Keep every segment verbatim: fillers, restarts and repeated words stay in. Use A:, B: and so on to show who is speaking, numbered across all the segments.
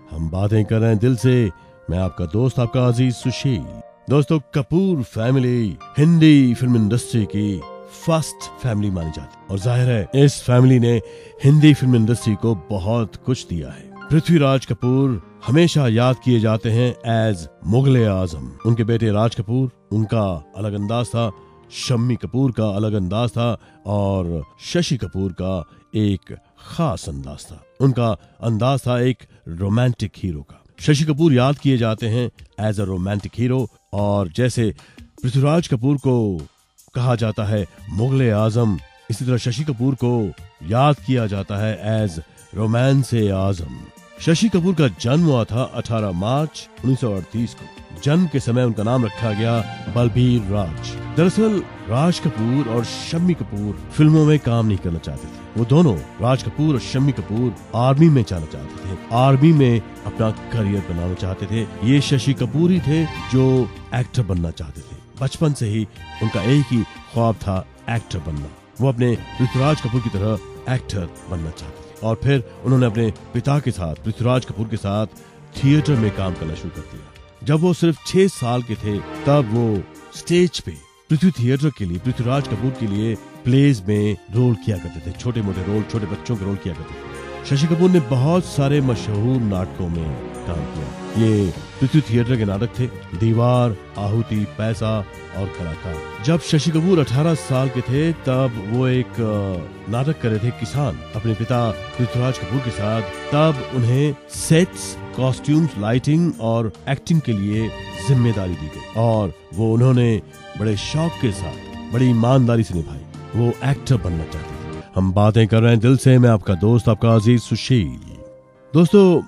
A: हम बातें कर रहे हैं दिल से। मैं आपका दोस्त, आपका अजीज सुशील। दोस्तों, Kapoor family Hindi film industry की फर्स्ट फैमिली मानी जाती है और जाहिर है इस फैमिली ने हिंदी फिल्म इंडस्ट्री को बहुत कुछ दिया है। पृथ्वीराज कपूर हमेशा याद किए जाते हैं एज मुगले आजम। उनके बेटे राज कपूर, उनका अलग अंदाज था, शम्मी कपूर का अलग अंदाज था और शशि कपूर का एक खास अंदाज था। उनका अंदाज था एक रोमांटिक हीरो का। शशि कपूर याद किए जाते हैं एज अ रोमांटिक हीरो और जैसे पृथ्वीराज कपूर को कहा जाता है मुगले आजम, इसी तरह शशि कपूर को याद किया जाता है एज रोमांस ए आजम। शशि कपूर का जन्म हुआ था अठारह मार्च उन्नीस सौ अड़तीस को। जन्म के समय उनका नाम रखा गया बलबीर राज। दरअसल राज कपूर और शम्मी कपूर फिल्मों में काम नहीं करना चाहते थे। वो दोनों, राज कपूर और शम्मी कपूर, आर्मी में जाना चाहते थे, आर्मी में अपना करियर बनाना चाहते थे। ये शशि कपूर ही थे जो एक्टर बनना चाहते थे। बचपन से ही उनका एक ही ख्वाब था एक्टर बनना। वो अपने पृथ्वीराज कपूर की तरह एक्टर बनना चाहते थे और फिर उन्होंने अपने पिता के साथ, पृथ्वीराज कपूर के साथ थिएटर में काम करना शुरू कर दिया। जब वो सिर्फ छह साल के थे तब वो स्टेज पे पृथ्वी थिएटर के लिए, पृथ्वीराज कपूर के लिए प्लेज में रोल किया करते थे। छोटे मोटे रोल, छोटे बच्चों के रोल किया करते थे। शशि कपूर ने बहुत सारे मशहूर नाटकों में काम किया। ये पृथ्वी थिएटर के नाटक थे दीवार, आहुति, पैसा और कलाकार। जब शशि कपूर अठारह साल के थे तब वो एक नाटक कर रहे थे किसान अपने पिता पृथ्वीराज कपूर के साथ। तब उन्हें सेट्स, कॉस्ट्यूम्स, लाइटिंग और एक्टिंग के लिए जिम्मेदारी दी गई और वो उन्होंने बड़े शौक के साथ, बड़ी ईमानदारी से निभाई। वो एक्टर बनना चाहते थे। हम बातें कर रहे हैं दिल से। मैं आपका दोस्त, आपका अजीज सुशील। दोस्तों,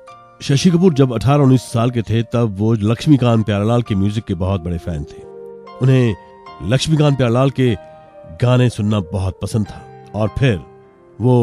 A: शशि कपूर जब अठारह उन्नीस साल के थे तब वो लक्ष्मीकांत प्यारेलाल के म्यूजिक के बहुत बड़े फैन थे। उन्हें लक्ष्मीकांत प्यारेलाल के गाने सुनना बहुत पसंद था और फिर वो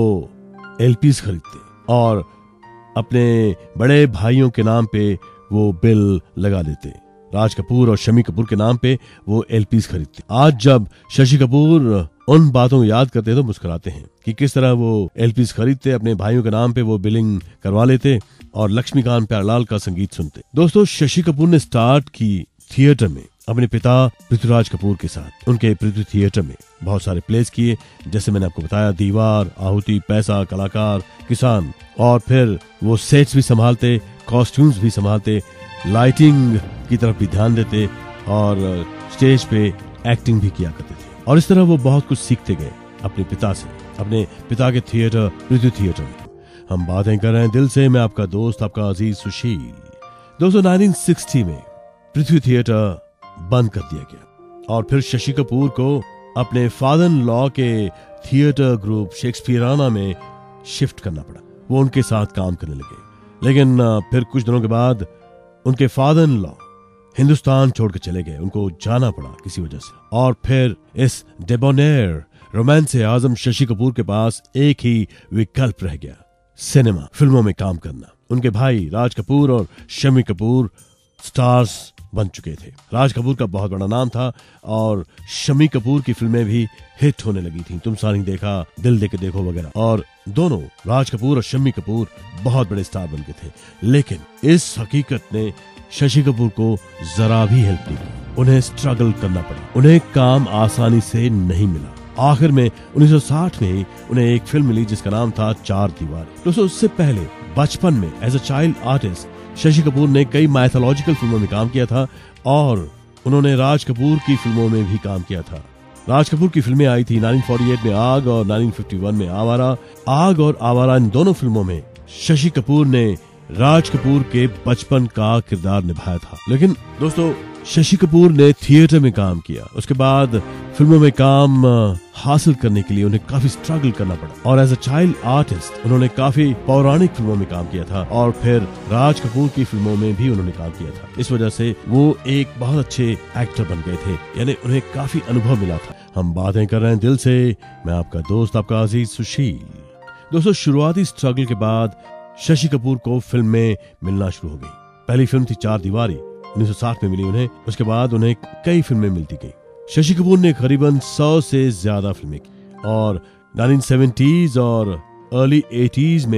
A: एलपीज खरीदते और अपने बड़े भाइयों के नाम पे वो बिल लगा देते। राज कपूर और शम्मी कपूर के नाम पे वो एलपीज खरीदते। आज जब शशि कपूर उन बातों को याद करते तो मुस्कुराते हैं कि किस तरह वो एलपीज खरीदते, अपने भाइयों के नाम पे वो बिलिंग करवा लेते और लक्ष्मीकांत प्यारेलाल का संगीत सुनते। दोस्तों, शशि कपूर ने स्टार्ट की थिएटर में अपने पिता पृथ्वीराज कपूर के साथ। उनके पृथ्वी थिएटर में बहुत सारे प्लेस किए, जैसे मैंने आपको बताया दीवार, आहुति, पैसा, कलाकार, किसान। और फिर वो सेट्स भी संभालते, कॉस्ट्यूम्स भी संभालते, लाइटिंग की तरफ भी ध्यान देते और स्टेज पे एक्टिंग भी किया करते थे। और इस तरह वो बहुत कुछ सीखते गए अपने पिता से, अपने पिता के थिएटर, पृथ्वी थिएटर में। हम बातें कर रहे हैं दिल से। मैं आपका दोस्त, आपका अजीज सुशील। दोस्तों, उन्नीस सौ साठ में पृथ्वी थिएटर बंद कर दिया गया और फिर शशि कपूर को अपने फादर इन लॉ के थिएटर ग्रुप शेक्सपियराना में शिफ्ट करना पड़ा। वो उनके साथ काम करने लगे, लेकिन फिर कुछ दिनों के बाद उनके फादर इन लॉ हिंदुस्तान छोड़कर चले गए। उनको जाना पड़ा किसी वजह से और फिर इस डेबोनेयर रोमांस ए आजम शशि कपूर के पास एक ही विकल्प रह गया, सिनेमा, फिल्मों में काम करना। उनके भाई राज कपूर और शम्मी कपूर स्टार्स बन चुके थे। राज कपूर का बहुत बड़ा नाम था और शम्मी कपूर की फिल्में भी हिट होने लगी थीं। तुम सानी देखा, दिल दे के देखो वगैरह। और दोनों, राज कपूर और शम्मी कपूर, बहुत बड़े स्टार बन गए थे। लेकिन इस हकीकत ने शशि कपूर को जरा भी हेल्प नहीं की। उन्हें स्ट्रगल करना पड़ा, उन्हें काम आसानी से नहीं मिला। आखिर में उन्नीस सौ साठ में ही उन्हें एक फिल्म मिली जिसका नाम था चार दीवारी। दोस्तों, उससे पहले बचपन में as a child artist Shashi Kapoor ने कई माइथोलॉजिकल फिल्मों में काम किया था और उन्होंने राज कपूर की फिल्मों में भी काम किया था। राज कपूर की फिल्में आई थी उन्नीस सौ अड़तालीस में आग और उन्नीस सौ इक्यावन में आवारा। आग और आवारा, इन दोनों फिल्मों में शशि कपूर ने राज कपूर के बचपन का किरदार निभाया था। लेकिन दोस्तों, शशि कपूर ने थिएटर में काम किया, उसके बाद फिल्मों में काम हासिल करने के लिए उन्हें काफी स्ट्रगल करना पड़ा और एज अ चाइल्ड आर्टिस्ट उन्होंने काफी पौराणिक फिल्मों में काम किया था और फिर राज कपूर की फिल्मों में भी उन्होंने काम किया था। इस वजह से वो एक बहुत अच्छे एक्टर बन गए थे, यानी उन्हें काफी अनुभव मिला था। हम बातें कर रहे हैं दिल से। मैं आपका दोस्त, आपका अजीज सुशील। दोस्तों, शुरुआती स्ट्रगल के बाद शशि कपूर को फिल्म में मिलना शुरू हो गई। पहली फिल्म थी चार दीवारी, उन्नीस सौ साठ में मिली उन्हें। उसके बाद उन्हें कई फिल्में मिलती गई। शशि कपूर ने करीबन सौ से ज्यादा फिल्में की और नाइनटीन सेवेंटीज़ और अर्ली एटीज़ में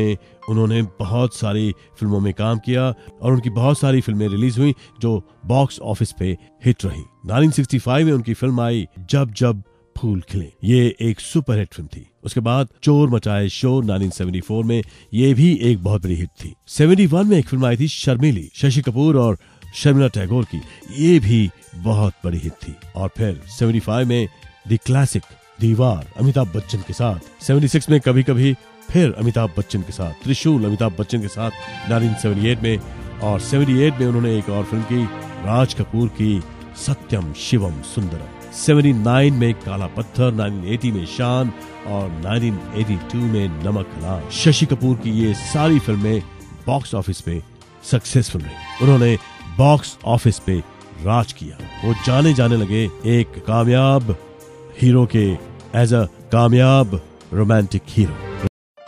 A: उन्होंने बहुत सारी फिल्मों में काम किया और उनकी बहुत सारी फिल्में रिलीज हुई जो बॉक्स ऑफिस पे हिट रही। उन्नीस सौ पैंसठ में उनकी फिल्म आई जब जब फूल खिले, ये एक सुपरहिट फिल्म थी। उसके बाद चोर मचाए शोर उन्नीस सौ चौहत्तर में, ये भी एक बहुत बड़ी हिट थी। इकहत्तर में एक फिल्म आई थी शर्मिली, शशि कपूर और शर्मिला टैगोर की, ये भी बहुत बड़ी हिट थी। और फिर पचहत्तर में द क्लासिक दीवार अमिताभ बच्चन के साथ, छिहत्तर में कभी कभी फिर अमिताभ बच्चन के साथ, त्रिशूल अमिताभ बच्चन के साथ उन्नीस सौ अठहत्तर में, और अठहत्तर में उन्होंने एक और फिल्म की राज कपूर की सत्यम शिवम सुंदरम। उन्यासी में काला पत्थर, उन्नीस सौ अस्सी में शान और उन्नीस सौ बयासी में नमक हलाल। शशि कपूर की ये सारी फिल्में बॉक्स ऑफिस पे सक्सेसफुल रही। उन्होंने बॉक्स ऑफिस पे राज किया। वो जाने जाने लगे एक कामयाब हीरो के, एज अ कामयाब romantic hero.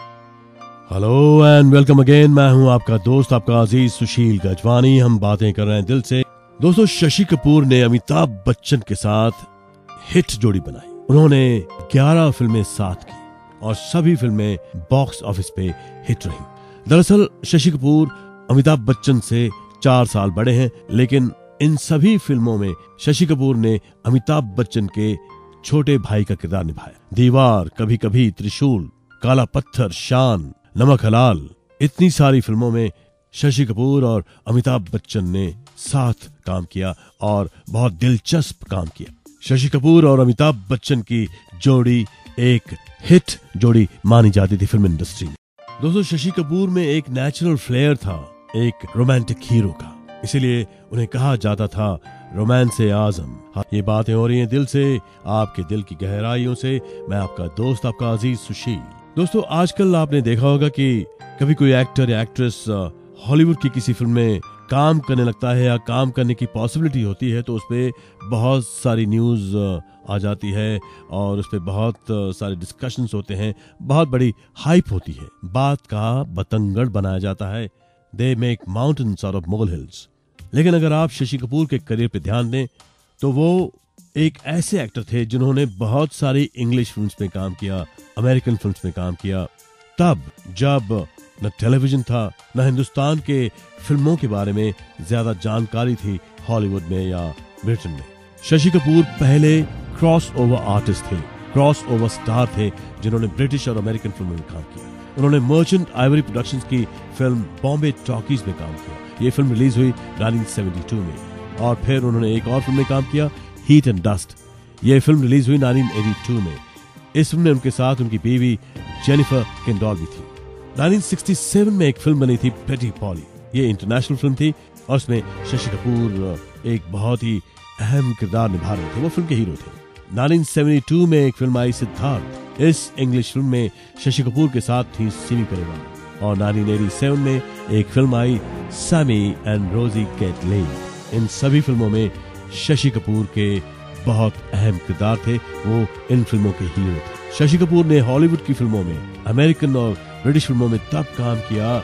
A: Hello and welcome again, मैं हूं आपका दोस्त, आपका अजीज सुशील गजवानी। हम बातें कर रहे हैं दिल से। दोस्तों, शशि कपूर ने अमिताभ बच्चन के साथ हिट जोड़ी बनाई। उन्होंने ग्यारह फिल्में साथ की और सभी फिल्में बॉक्स ऑफिस पे हिट रही। दरअसल शशि कपूर अमिताभ बच्चन से चार साल बड़े हैं, लेकिन इन सभी फिल्मों में शशि कपूर ने अमिताभ बच्चन के छोटे भाई का किरदार निभाया। दीवार, कभी कभी, त्रिशूल, काला पत्थर, शान, नमक हलाल, इतनी सारी फिल्मों में शशि कपूर और अमिताभ बच्चन ने साथ काम किया और बहुत दिलचस्प काम किया। शशि कपूर और अमिताभ बच्चन की जोड़ी एक हिट जोड़ी मानी जाती थी फिल्म इंडस्ट्री में। दोस्तों, शशि कपूर में एक नेचुरल फ्लेयर था एक रोमांटिक हीरो का, इसीलिए उन्हें कहा जाता था रोमांस ए आजम। हाँ, ये बातें हो रही हैं दिल से, आपके दिल की गहराइयों से। मैं आपका दोस्त, आपका अजीज सुशील। दोस्तों, आजकल आपने देखा होगा कि कभी कोई एक्टर या एक्ट्रेस हॉलीवुड की किसी फिल्म में काम करने लगता है या काम करने की पॉसिबिलिटी होती है, तो उस पे बहुत सारी न्यूज आ जाती है और उस पे बहुत सारे डिस्कशंस होते हैं, बहुत बड़ी हाइप होती है, बात का बतंगड़ बनाया जाता है। They make mountains out of mole hills. लेकिन अगर आप शशि कपूर के करियर पे ध्यान दें तो वो एक ऐसे एक्टर थे जिन्होंने बहुत सारी इंग्लिश फिल्म्स में काम किया, अमेरिकन फिल्म्स में काम किया, तब जब न टेलीविजन था, न हिंदुस्तान के फिल्मों के बारे में ज्यादा जानकारी थी हॉलीवुड में या ब्रिटेन में। शशि कपूर पहले क्रॉस ओवर आर्टिस्ट थे, क्रॉस ओवर स्टार थे, जिन्होंने ब्रिटिश और अमेरिकन फिल्मों में काम किया। उन्होंने मर्चेंट आइवरी प्रोडक्शंस की फिल्म बॉम्बे टॉकीज में काम किया। ये फिल्म रिलीज हुई उन्नीस सौ बहत्तर में। और फिर उन्होंने एक और फिल्म में काम किया, हीट एंड डस्ट। ये फिल्म रिलीज हुई उन्नीस सौ बयासी में। इस फिल्म में उनके साथ उनकी बीवी जेनिफर केंडॉल भी थी। उन्नीस सौ सरसठ में एक फिल्म बनी थी प्रेटी पॉली। ये इंटरनेशनल फिल्म थी और उसमें शशि कपूर एक बहुत ही अहम किरदार निभा रहे थे, वो फिल्म के हीरो थे। उन्नीस सौ बहत्तर में एक फिल्म आई सिद्धार्थ। इस इंग्लिश फिल्म में शशि कपूर के साथ थी सिमी करेवाल। और उन्नीस सौ सत्तासी में एक फिल्म आई Sammy and Rosie get laid. इन सभी फिल्मों में शशि कपूर के बहुत अहम किरदार थे, वो इन फिल्मों के हीरो थे। शशि कपूर ने हॉलीवुड की फिल्मों में, अमेरिकन और ब्रिटिश फिल्मों में तब काम किया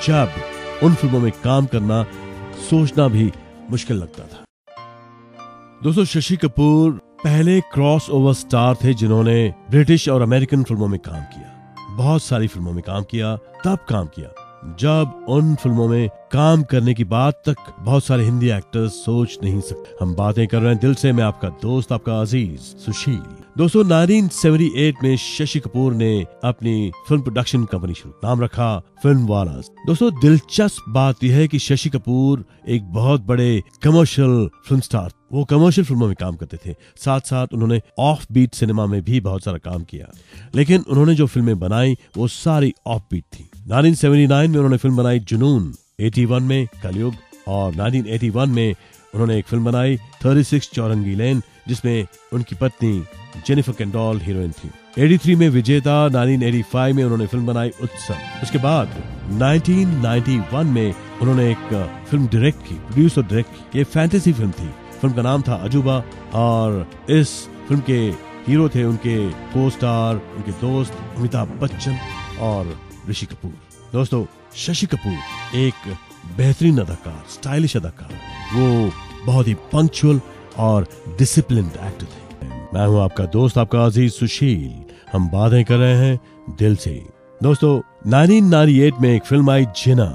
A: जब उन फिल्मों में काम करना सोचना भी मुश्किल लगता था। दोस्तों, शशि कपूर पहले क्रॉस ओवर स्टार थे जिन्होंने ब्रिटिश और अमेरिकन फिल्मों में काम किया, बहुत सारी फिल्मों में काम किया। तब काम किया जब उन फिल्मों में काम करने की बात तक बहुत सारे हिंदी एक्टर्स सोच नहीं सकते। हम बातें कर रहे हैं दिल से, मैं आपका दोस्त, आपका अजीज सुशील। दोस्तों, उन्नीस सौ अठहत्तर में शशि कपूर ने अपनी फिल्म प्रोडक्शन कंपनी शुरू, नाम रखा फिल्म वालास। दोस्तों, दिलचस्प बात यह है कि शशि कपूर एक बहुत बड़े कमर्शियल फिल्म स्टार, वो कमर्शियल फिल्मों में काम करते थे, साथ साथ उन्होंने ऑफ बीट सिनेमा में भी बहुत सारा काम किया। लेकिन उन्होंने जो फिल्में बनाई वो सारी ऑफ बीट थी। उन्नीस सौ उन्यासी में उन्होंने फिल्म बनाई जुनून, इक्यासी में कलयुग, और उन्नीस सौ इक्यासी में उन्होंने एक फिल्म बनाई छत्तीस चौरंगी लेन, जिसमें उनकी पत्नी जेनिफर केंडॉल हीरोइन थी। तिरासी में विजेता, उन्नीस सौ पचासी में उन्होंने फिल्म बनाई उत्सव। उसके बाद उन्नीस सौ इक्यानवे में उन्होंने एक फिल्म डायरेक्ट की, प्रोड्यूस और डायरेक्ट की। ये फैंटेसी फिल्म थी, फिल्म का नाम था अजूबा, और इस फिल्म के हीरो थे उनके को स्टार, उनके दोस्त अमिताभ बच्चन और ऋषि कपूर। दोस्तों, शशि कपूर एक बेहतरीन अदाकार, स्टाइलिश अदाकार, वो बहुत ही पंक्चुअल और डिसिप्लिन्ड एक्टर थे। मैं हूं आपका दोस्त, आपका अजीज सुशील। हम बातें कर रहे हैं दिल से। दोस्तों, नाइनटीन नाइंटी एट में एक फिल्म आई जिना।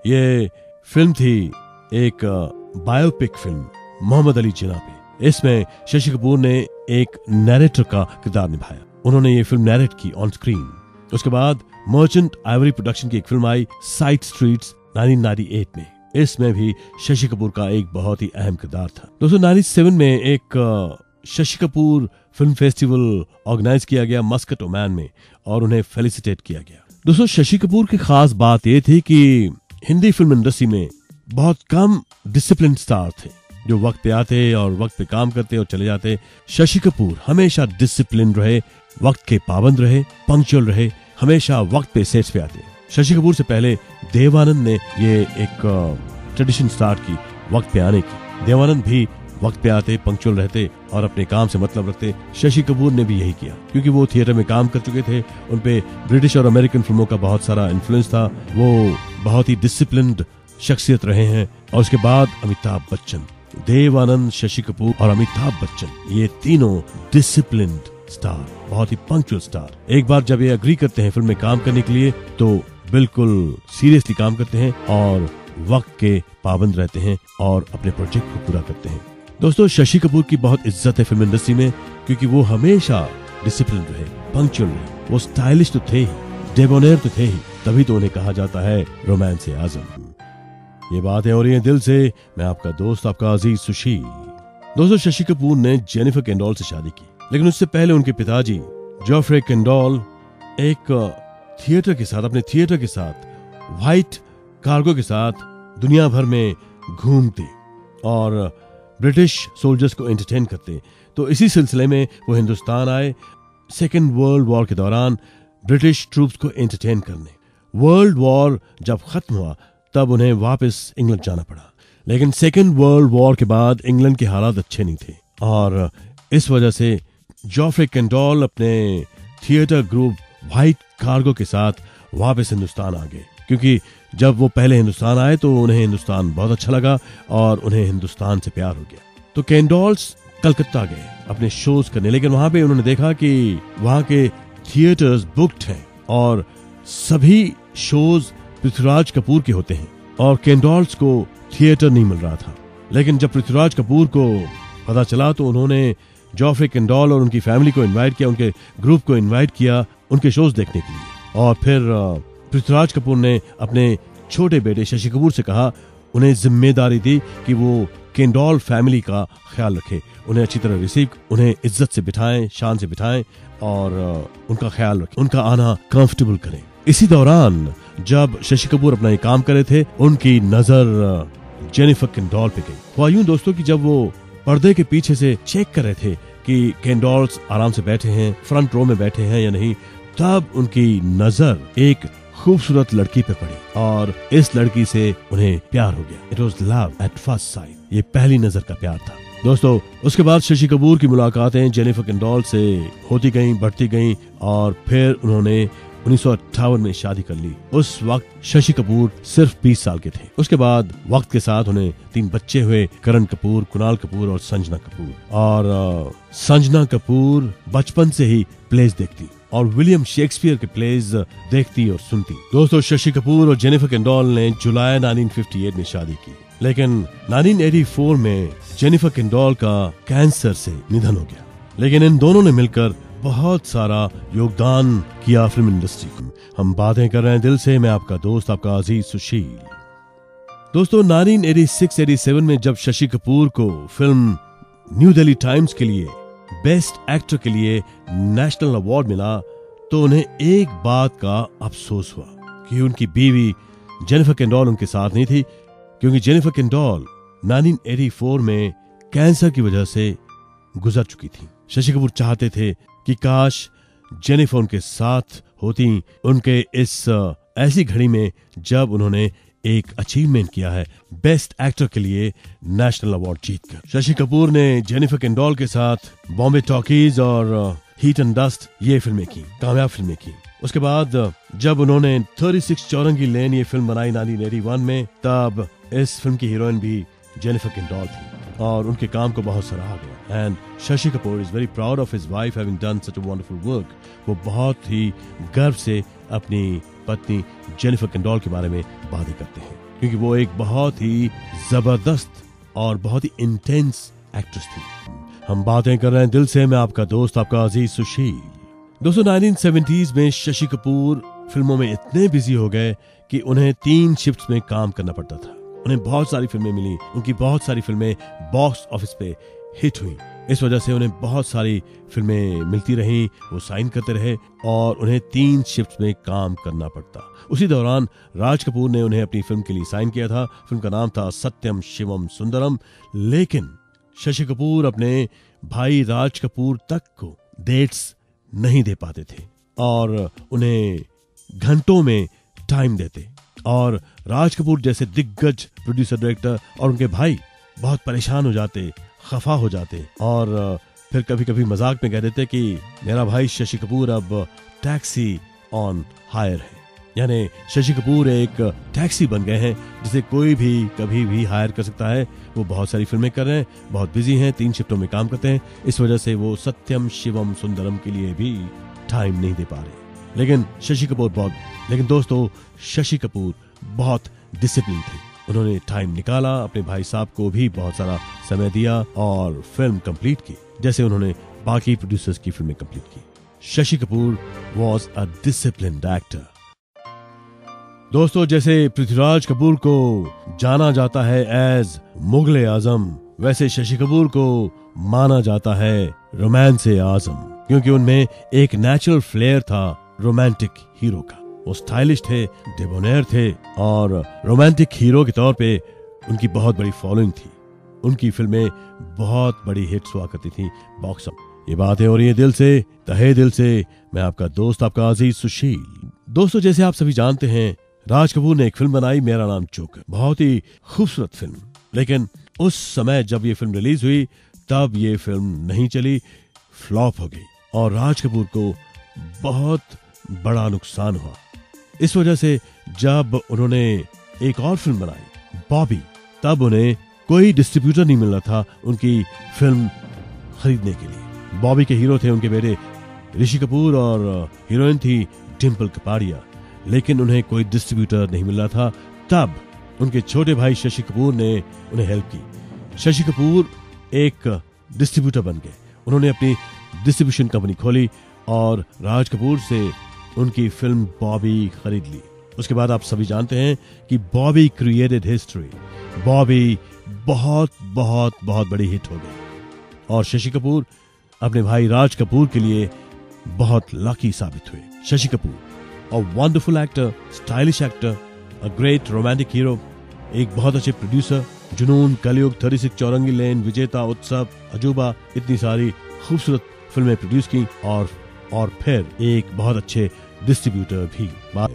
A: ये फिल्म थी एक बायोपिक फिल्म मोहम्मद अली जिना पे। इसमें शशि कपूर ने एक नैरेटर का किरदार निभाया। उन्होंने ये फिल्म नैरेट की ऑन स्क्रीन। उसके बाद मर्चेंट आइवरी प्रोडक्शन की एक फिल्म आई side streets nineteen ninety eight में। इसमें भी शशि कपूर का एक बहुत ही अहम किरदार था। दोस्तों नाइंटी सेवन में एक Shashi Kapoor film festival organise किया गया मस्कट ओमान में और उन्हें फेलिसिटेट किया गया। दोस्तों शशि कपूर की खास बात यह थी कि हिंदी फिल्म इंडस्ट्री में बहुत कम डिसिप्लिन स्टार थे जो वक्त पे आते और वक्त पे काम करते और चले जाते। शशि कपूर हमेशा डिसिप्लिन रहे, वक्त के पाबंद रहे, पंक्चुअल रहे, हमेशा वक्त पे सेट्स पे आते। शशि कपूर से पहले देवानंद ने ये एक ट्रेडिशन स्टार्ट की वक्त पे आने की। देवानंद भी वक्त पे आते, पंक्चुअल रहते और अपने काम से मतलब रखते। शशि कपूर ने भी यही किया क्योंकि वो थिएटर में काम कर चुके थे। उनपे ब्रिटिश और अमेरिकन फिल्मों का बहुत सारा इन्फ्लुएंस था। वो बहुत ही डिसिप्लिन्ड शख्सियत रहे हैं। और उसके बाद अमिताभ बच्चन, देवानंद, शशि कपूर और अमिताभ बच्चन, ये तीनों डिसिप्लिन्ड स्टार, बहुत ही पंक्चुअल स्टार। एक बार जब ये अग्री करते हैं फिल्म में काम करने के लिए तो बिल्कुल सीरियसली काम करते हैं और वक्त के पाबंद रहते हैं और अपने प्रोजेक्ट को पूरा करते हैं। दोस्तों शशि कपूर की बहुत इज्जत है फिल्म इंडस्ट्री में क्योंकि वो हमेशा डिसिप्लिन रहे, पंक्चुअल रहे। वो स्टाइलिश तो थे ही, डेबोनेर तो थे ही, तभी तो उन्हें कहा जाता है रोमांस आजम। ये बातें हो रही हैं दिल से। मैं आपका दोस्त, आपका अजीज सुशील। दोस्तों शशि कपूर ने जेनिफर केंडोल से शादी की, लेकिन उससे पहले उनके पिताजी जॉफ्रे केंडोल एक थिएटर के साथ, अपने थिएटर के साथ, व्हाइट कार्गो के साथ दुनिया भर में घूमते और ब्रिटिश सोल्जर्स को एंटरटेन करते। तो इसी सिलसिले में वो हिंदुस्तान आए सेकेंड वर्ल्ड वॉर के दौरान ब्रिटिश ट्रूप्स को एंटरटेन करने। वर्ल्ड वॉर जब खत्म हुआ तब उन्हें वापस इंग्लैंड जाना पड़ा, लेकिन सेकेंड वर्ल्ड वॉर के बाद इंग्लैंड के हालात अच्छे नहीं थे और इस वजह से जॉफ्रे केंडोल अपने थिएटर ग्रुप व्हाइट कार्गो के साथ वापस हिंदुस्तान आ गए। क्योंकि जब वो पहले हिंदुस्तान आए तो उन्हें हिंदुस्तान बहुत अच्छा लगा और उन्हें हिंदुस्तान से प्यार हो गया। तो केंडोल्स कलकत्ता गए अपने शोज करने, लेकिन वहां पे उन्होंने देखा कि वहां के थिएटर्स बुक्ड हैं और सभी शोज पृथ्वीराज कपूर के होते हैं और केंडोल्स को थिएटर नहीं मिल रहा था। लेकिन जब पृथ्वीराज कपूर को पता चला तो उन्होंने जॉफ्रे केंडोल और उनकी फैमिली को इनवाइट किया, उनके ग्रुप को इनवाइट किया उनके शोज देखने के लिए। और फिर पृथ्वीराज कपूर ने अपने छोटे बेटे शशि कपूर से कहा, उन्हें जिम्मेदारी दी कि वो केंडोल फैमिली का ख्याल रखे, उन्हें अच्छी तरह रिसीव, उन्हें इज्जत से बिठाएं, शान से बिठाएं और उनका ख्याल रखें, उनका आना कंफर्टेबल करें। इसी दौरान जब शशि कपूर अपना ये काम कर रहे थे उनकी नजर जेनिफर केंडोल पे गई। हुआ यूं दोस्तों कि जब वो पर्दे के पीछे से चेक कर रहे थे कि केंडोल्स आराम से बैठे हैं, फ्रंट रो में बैठे हैं या नहीं, तब उनकी नजर एक खूबसूरत लड़की पे पड़ी और इस लड़की से उन्हें प्यार हो गया। It was love at first sight, ये पहली नजर का प्यार था। दोस्तों उसके बाद शशि कपूर की मुलाकातें जेनिफर केंडोल से होती गईं, बढ़ती गईं और फिर उन्होंने उन्नीस सौ अट्ठावन में शादी कर ली। उस वक्त शशि कपूर सिर्फ बीस साल के थे। उसके बाद वक्त के साथ उन्हें तीन बच्चे हुए, करण कपूर, कुणाल कपूर और संजना कपूर। और आ, संजना कपूर बचपन से ही प्लेस देखती और विलियम शेक्सपियर के प्लेस देखती और सुनती। दोस्तों शशि कपूर और जेनिफर केंडोल ने जुलाई नाइनटीन फिफ्टी एट में शादी की, लेकिन नाइनटीन एटी फोर में जेनिफर केंडोल का कैंसर से निधन हो गया। लेकिन इन दोनों ने मिलकर बहुत सारा योगदान किया फिल्म इंडस्ट्री में। हम बातें कर रहे हैं दिल से। मैं आपका दोस्त, आपका अजीज सुशील। दोस्तों nineteen eighty six eighty seven में जब शशि कपूर को फिल्म न्यू दिल्ली टाइम्स के लिए बेस्ट एक्टर के लिए नेशनल अवार्ड मिला तो उन्हें एक बात का अफसोस हुआ कि उनकी बीवी जेनिफर केंडोल उनके साथ नहीं थी, क्योंकि Jennifer Kendal nineteen eighty four में कैंसर की वजह से गुजर चुकी थी। शशि कपूर चाहते थे कि काश जेनिफर उनके साथ होती उनके इस ऐसी घड़ी में जब उन्होंने एक अचीवमेंट किया है बेस्ट एक्टर के लिए नेशनल अवार्ड जीतकर। शशि कपूर ने जेनिफर केंडोल के साथ बॉम्बे टॉकीज और हीट एंड डस्ट ये फिल्में की, कामयाब फिल्में की। उसके बाद जब उन्होंने थर्टी सिक्स चौरंगी लेन ये फिल्म बनाई नाइनटीन एटी वन में, तब इस फिल्म की हीरोइन भी जेनिफर केंडोल थी और उनके काम को बहुत सराहा गया। And Shashi Kapoor is very proud of his wife having done such a wonderful work. वो बहुत ही गर्व से अपनी पत्नी जेनिफर केंडॉल के बारे में बातें करते हैं, क्योंकि वो एक बहुत ही जबरदस्त और बहुत ही इंटेंस एक्ट्रेस थी। हम बातें कर रहे हैं दिल से, मैं आपका दोस्त, आपका अजीज सुशील। दोस्तों नाइनटीन सेवेंटीज़ में शशि कपूर फिल्मों में इतने बिजी हो गए कि उन्हें तीन शिफ्ट्स में काम करना पड़ता था। उन्हें बहुत सारी फिल्में मिली, उनकी बहुत सारी फिल्में बॉक्स ऑफिस पे हिट हुई। इस वजह से उन्हें बहुत सारी फिल्में मिलती रहीं, वो साइन करते रहे और उन्हें तीन शिफ्ट्स में काम करना पड़ता। उसी दौरान राज कपूर ने उन्हें अपनी फिल्म के लिए साइन किया था। फिल्म का नाम था सत्यम शिवम सुंदरम। लेकिन शशि कपूर अपने भाई राज कपूर तक को डेट्स नहीं दे पाते थे और उन्हें घंटों में टाइम देते, और राज कपूर जैसे दिग्गज प्रोड्यूसर डायरेक्टर और उनके भाई बहुत परेशान हो जाते, खफा हो जाते और फिर कभी कभी मजाक में कह देते कि मेरा भाई शशि कपूर अब टैक्सी ऑन हायर है, यानी शशि कपूर एक टैक्सी बन गए हैं जिसे कोई भी कभी भी हायर कर सकता है। वो बहुत सारी फिल्में कर रहे हैं, बहुत बिजी हैं, तीन शिफ्टों में काम करते हैं, इस वजह से वो सत्यम शिवम सुंदरम के लिए भी टाइम नहीं दे पा रहे। लेकिन शशि कपूर बहुत लेकिन दोस्तों शशि कपूर बहुत डिसिप्लिन थे। उन्होंने टाइम निकाला, अपने भाई साहब को भी बहुत सारा समय दिया और फिल्म कंप्लीट की, जैसे उन्होंने बाकी प्रोड्यूसर्स की फिल्में कंप्लीट की। Shashi Kapoor was a disciplined actor. दोस्तों जैसे पृथ्वीराज कपूर को जाना जाता है एज मुगले आजम, वैसे शशि कपूर को माना जाता है रोमांस आजम, क्योंकि उनमें एक नेचुरल फ्लेयर था रोमांटिक हीरो का। वो स्टाइलिश थे, डिबोनेयर थे और रोमांटिक हीरो के तौर पे उनकी बहुत बड़ी फॉलोइंग थी। उनकी फिल्में बहुत बड़ी हिट्स हुआ करती थी बॉक्स ऑफिस। ये बातें हो रही है दिल से, तहे दिल से, मैं आपका दोस्त, आपका अजीज सुशील। दोस्तों जैसे आप सभी जानते हैं, राज कपूर ने एक फिल्म बनाई, मेरा नाम जोकर, बहुत ही खूबसूरत फिल्म। लेकिन उस समय जब ये फिल्म रिलीज हुई तब ये फिल्म नहीं चली, फ्लॉप हो गई और राज कपूर को बहुत बड़ा नुकसान हुआ। इस वजह से जब उन्होंने एक और फिल्म बनाई बॉबी, तब उन्हें कोई डिस्ट्रीब्यूटर नहीं मिल रहा था उनकी फिल्म खरीदने के लिए। बॉबी के हीरो थे उनके बेटे ऋषि कपूर और हीरोइन थी डिम्पल कपाड़िया, लेकिन उन्हें कोई डिस्ट्रीब्यूटर नहीं मिल रहा था। तब उनके छोटे भाई शशि कपूर ने उन्हें हेल्प की। शशि कपूर एक डिस्ट्रीब्यूटर बन गए। उन्होंने अपनी डिस्ट्रीब्यूशन कंपनी खोली और राज कपूर से उनकी फिल्म बॉबी खरीद ली। उसके बाद आप सभी जानते हैं कि बॉबी क्रिएटेड हिस्ट्री। बॉबी बहुत बहुत बहुत बड़ी हिट हो गई और शशि कपूर अपने भाई राज कपूर के लिए बहुत लकी साबित हुए। Shashi Kapoor a wonderful actor, stylish actor, a great romantic hero, एक बहुत अच्छे प्रोड्यूसर, जुनून, कलयुग, छत्तीस चौरंगी लेन, विजेता, उत्सव, अजूबा, इतनी सारी खूबसूरत फिल्में प्रोड्यूस की और और फिर एक बहुत अच्छे डिस्ट्रीब्यूटर भी।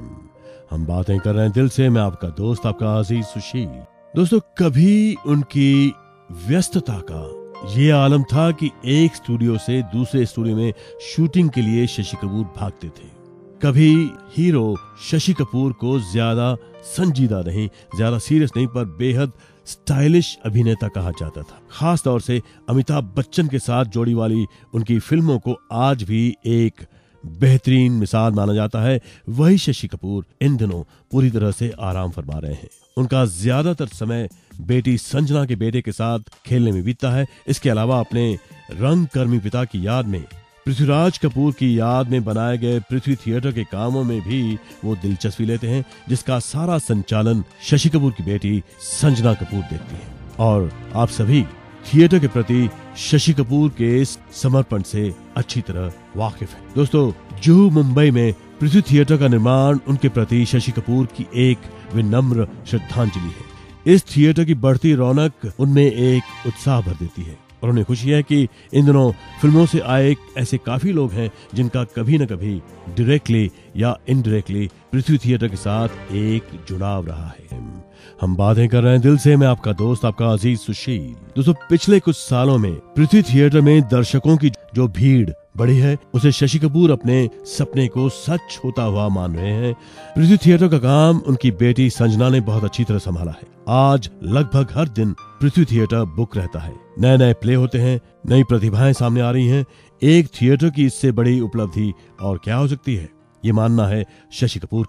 A: हम बातें कर रहे हैं दिल से, मैं आपका दोस्त, आपका अजीज सुशील। दोस्तों कभी उनकी व्यस्तता का ये आलम था कि एक स्टूडियो से दूसरे स्टूडियो में शूटिंग के लिए शशि कपूर भागते थे। कभी हीरो शशि कपूर को ज्यादा संजीदा नहीं, ज्यादा सीरियस नहीं, पर बेहद स्टाइलिश अभिनेता कहा जाता था। खास तौर से अमिताभ बच्चन के साथ जोड़ी वाली उनकी फिल्मों को आज भी एक बेहतरीन मिसाल माना जाता है। वही शशि कपूर इन दिनों पूरी तरह से आराम फरमा रहे हैं। उनका ज्यादातर समय बेटी संजना के बेटे के साथ खेलने में बीतता है। इसके अलावा अपने रंगकर्मी पिता की याद में, पृथ्वीराज कपूर की याद में बनाए गए पृथ्वी थिएटर के कामों में भी वो दिलचस्पी लेते हैं, जिसका सारा संचालन शशि कपूर की बेटी संजना कपूर देखती है। और आप सभी थिएटर के प्रति शशि कपूर के समर्पण से अच्छी तरह वाकिफ हैं। दोस्तों जुहू मुंबई में पृथ्वी थिएटर का निर्माण उनके प्रति शशि कपूर की एक विनम्र श्रद्धांजलि है। इस थिएटर की बढ़ती रौनक उनमें एक उत्साह भर देती है और उन्हें खुशी है कि इन दिनों फिल्मों से आए ऐसे काफी लोग हैं जिनका कभी न कभी डायरेक्टली या इनडायरेक्टली पृथ्वी थिएटर के साथ एक जुड़ाव रहा है। हम बातें कर रहे हैं दिल से, मैं आपका दोस्त, आपका अजीज सुशील। दोस्तों पिछले कुछ सालों में पृथ्वी थिएटर में दर्शकों की जो भीड़ बढ़ी है, उसे शशि कपूर अपने सपने को सच होता हुआ मान रहे हैं। पृथ्वी थिएटर का काम उनकी बेटी संजना ने बहुत अच्छी तरह संभाला है। आज लगभग हर दिन पृथ्वी थिएटर बुक रहता है, नए नए प्ले होते हैं, नई प्रतिभाएं सामने आ रही हैं। एक थिएटर की इससे बड़ी उपलब्धि और क्या हो सकती है, ये मानना है शशि कपूर का।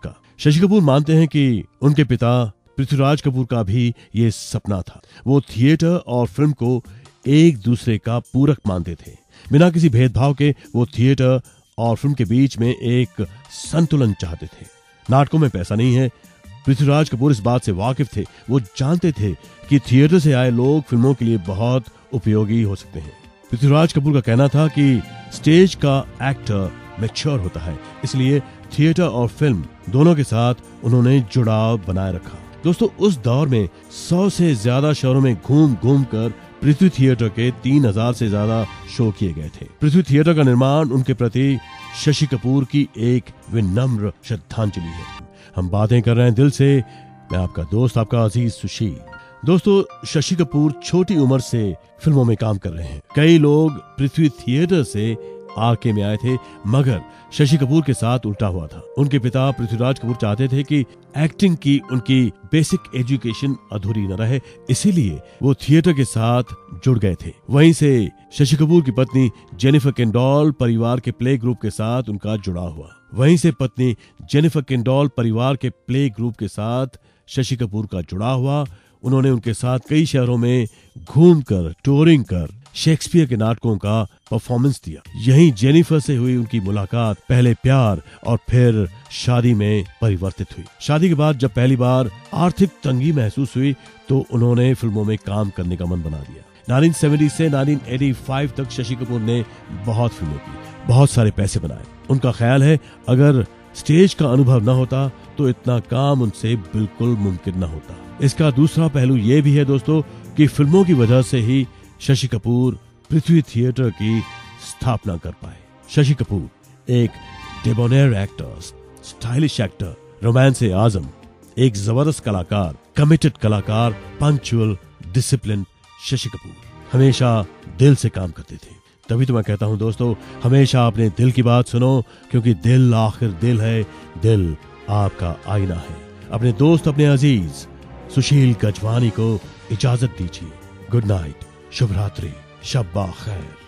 A: शशि कपूर मानते हैं कि उनके पिता पृथ्वीराज कपूर का भी ये सपना था। वो थिएटर और फिल्म को एक दूसरे का पूरक मानते थे। बिना किसी भेदभाव के वो थिएटर और फिल्म के बीच में एक संतुलन चाहते थे। नाटकों में पैसा नहीं है, पृथ्वीराज कपूर इस बात से वाकिफ थे। वो जानते थे कि थिएटर से आए लोग फिल्मों के लिए बहुत उपयोगी हो सकते हैं। पृथ्वीराज कपूर का कहना था कि स्टेज का एक्टर मैच्योर होता है, इसलिए थिएटर और फिल्म दोनों के साथ उन्होंने जुड़ाव बनाए रखा। दोस्तों, उस दौर में सौ से ज्यादा शहरों में घूम घूम कर पृथ्वी थिएटर के तीन हजार से ज्यादा शो किए गए थे। पृथ्वी थिएटर का निर्माण उनके प्रति शशि कपूर की एक विनम्र श्रद्धांजलि है। हम बातें कर रहे हैं दिल से, मैं आपका दोस्त, आपका अजीज सुशील। दोस्तों, शशि कपूर छोटी उम्र से फिल्मों में काम कर रहे हैं। कई लोग पृथ्वी थिएटर से आरके में आए थे, मगर शशि कपूर के साथ उल्टा हुआ था। उनके पिता पृथ्वीराज कपूर चाहते थे कि एक्टिंग की उनकी बेसिक एजुकेशन अधूरी न रहे, इसीलिए वो थिएटर के साथ जुड़ गए थे। वहीं से शशि कपूर की पत्नी जेनिफर केंडॉल परिवार के प्ले ग्रुप के साथ उनका जुड़ाव हुआ। वहीं से पत्नी जेनिफर केंडॉल परिवार के प्ले ग्रुप के साथ शशि कपूर का जुड़ाव हुआ। उन्होंने उनके साथ कई शहरों में घूमकर टूरिंग कर शेक्सपियर के नाटकों का परफॉर्मेंस दिया। यहीं जेनिफर से हुई उनकी मुलाकात पहले प्यार और फिर शादी में परिवर्तित हुई। शादी के बाद जब पहली बार आर्थिक तंगी महसूस हुई तो उन्होंने फिल्मों में काम करने का मन बना दिया। उन्नीस सौ सत्तर से उन्नीस सौ पचासी तक शशि कपूर ने बहुत फिल्में की, बहुत सारे पैसे बनाए। उनका ख्याल है अगर स्टेज का अनुभव न होता तो इतना काम उनसे बिल्कुल मुमकिन न होता। इसका दूसरा पहलू यह भी है दोस्तों कि फिल्मों की वजह से ही शशि कपूर पृथ्वी थिएटर की स्थापना कर पाए। शशि कपूर एक debonair actor, stylish actor, romance e Azam, एक जबरदस्त कलाकार, कमिटेड कलाकार, पंक्चुअल, डिसिप्लिन शशि कपूर हमेशा दिल से काम करते थे। तभी तो मैं कहता हूं दोस्तों, हमेशा अपने दिल की बात सुनो, क्योंकि दिल आखिर दिल है, दिल आपका आईना है। अपने दोस्त, अपने अजीज सुशील गजवानी को इजाजत दीजिए। गुड नाइट, शुभ रात्रि, शब्बा खैर।